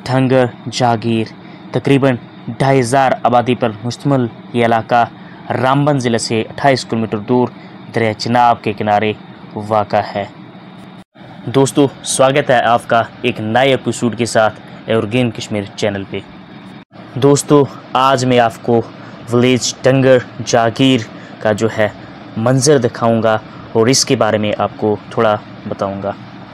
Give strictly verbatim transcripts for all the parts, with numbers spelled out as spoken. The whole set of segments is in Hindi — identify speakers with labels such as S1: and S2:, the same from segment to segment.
S1: ढंगर जागीर तकरीबन ढाई हज़ार आबादी पर मुश्तमिल ये इलाका रामबन ज़िले से अट्ठाईस किलोमीटर दूर दरिया चिनाब के किनारे वाक़ा है। दोस्तों, स्वागत है आपका एक नए एपिसोड के साथ एवरग्रीन कश्मीर चैनल पे। दोस्तों, आज मैं आपको विलेज ढंगर जागीर का जो है मंज़र दिखाऊंगा और इसके बारे में आपको थोड़ा बताऊंगा।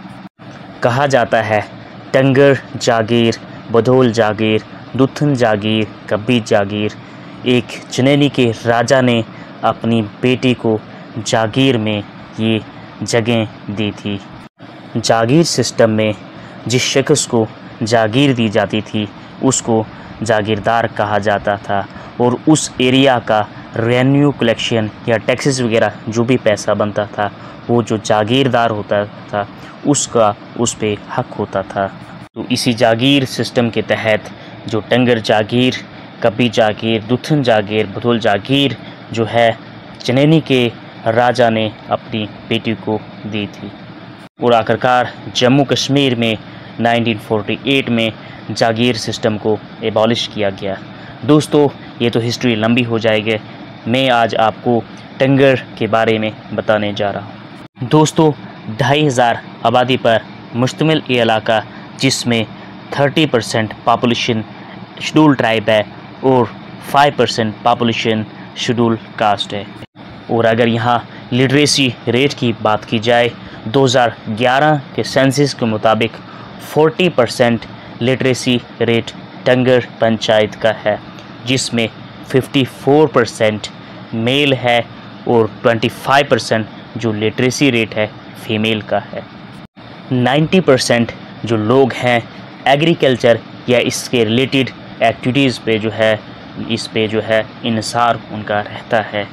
S1: कहा जाता है ढंगर जागीर, बधोल जागीर, दुथन जागीर, कब्बी जागीर, एक चनैनी के राजा ने अपनी बेटी को जागीर में ये जगह दी थी। जागीर सिस्टम में जिस शख्स को जागीर दी जाती थी उसको जागीरदार कहा जाता था और उस एरिया का रेवेन्यू कलेक्शन या टैक्सेस वगैरह जो भी पैसा बनता था वो जो जागीरदार होता था उसका उस पे हक होता था। तो इसी जागीर सिस्टम के तहत जो ढंगर जागीर, कब्बी जागीर, दुथन जागीर, बधोल जागीर जो है चनैनी के राजा ने अपनी बेटी को दी थी और आखिरकार जम्मू कश्मीर में नाइनटीन फोर्टी एट में जागीर सिस्टम को एबॉलिश किया गया। दोस्तों, ये तो हिस्ट्री लंबी हो जाएगी, मैं आज आपको ढंगर के बारे में बताने जा रहा हूँ। दोस्तों, ढाई हज़ार आबादी पर मुश्तमिल ये इलाका जिसमें तीस परसेंट पॉपुलेशन शेड्यूल ट्राइब है और पाँच परसेंट पॉपुलेशन शेड्यूल कास्ट है। और अगर यहाँ लिटरेसी रेट की बात की जाए दो हज़ार ग्यारह के सेंसस के मुताबिक चालीस percent literacy rate Dhangar panchayat का है, जिसमें चौवन परसेंट मेल है और पच्चीस परसेंट जो लिटरेसी रेट है फीमेल का है। नब्बे परसेंट जो लोग हैं एग्रीकल्चर या इसके रिलेटेड एक्टिविटीज़ पे जो है इस पे जो है इन्हिसार उनका रहता है,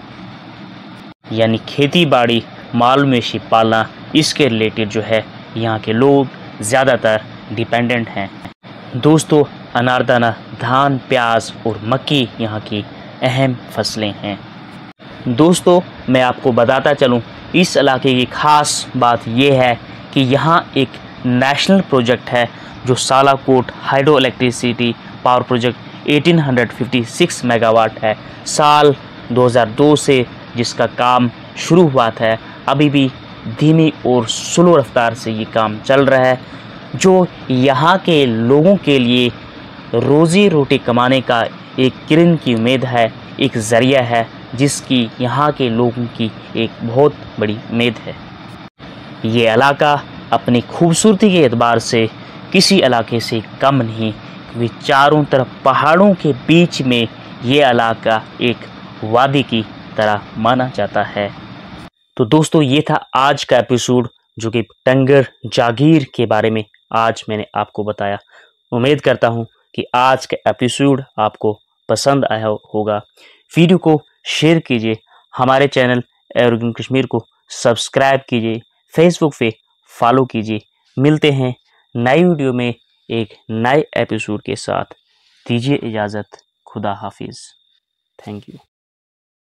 S1: यानी खेती बाड़ी, माल मवेशी पालना, इसके रिलेटेड जो है यहाँ के लोग ज़्यादातर डिपेंडेंट हैं। दोस्तों, अनारदाना, धान, प्याज और मक्की यहाँ की अहम फसलें हैं। दोस्तों, मैं आपको बताता चलूँ इस इलाके की ख़ास बात यह है कि यहाँ एक नेशनल प्रोजेक्ट है जो Sawalkot hydro electricity power project अठारह सौ छप्पन मेगावाट है। साल दो हज़ार दो से जिसका काम शुरू हुआ था, अभी भी धीमी और स्लो रफ्तार से ये काम चल रहा है, जो यहाँ के लोगों के लिए रोज़ी रोटी कमाने का एक किरण की उम्मीद है, एक ज़रिया है जिसकी यहाँ के लोगों की एक बहुत बड़ी उम्मीद है। ये इलाका अपनी खूबसूरती के एतबार से किसी इलाके से कम नहीं, क्योंकि चारों तरफ पहाड़ों के बीच में ये इलाका एक वादी की तरह माना जाता है। तो दोस्तों, ये था आज का एपिसोड जो कि ढंगर जागीर के बारे में आज मैंने आपको बताया। उम्मीद करता हूँ कि आज का एपिसोड आपको पसंद आया होगा। वीडियो को शेयर कीजिए, हमारे चैनल एवरग्रीन कश्मीर को सब्सक्राइब कीजिए, फेसबुक पे फॉलो कीजिए। मिलते हैं नई वीडियो में एक नए एपिसोड के साथ। दीजिए इजाज़त। खुदा हाफिज़। Thank you.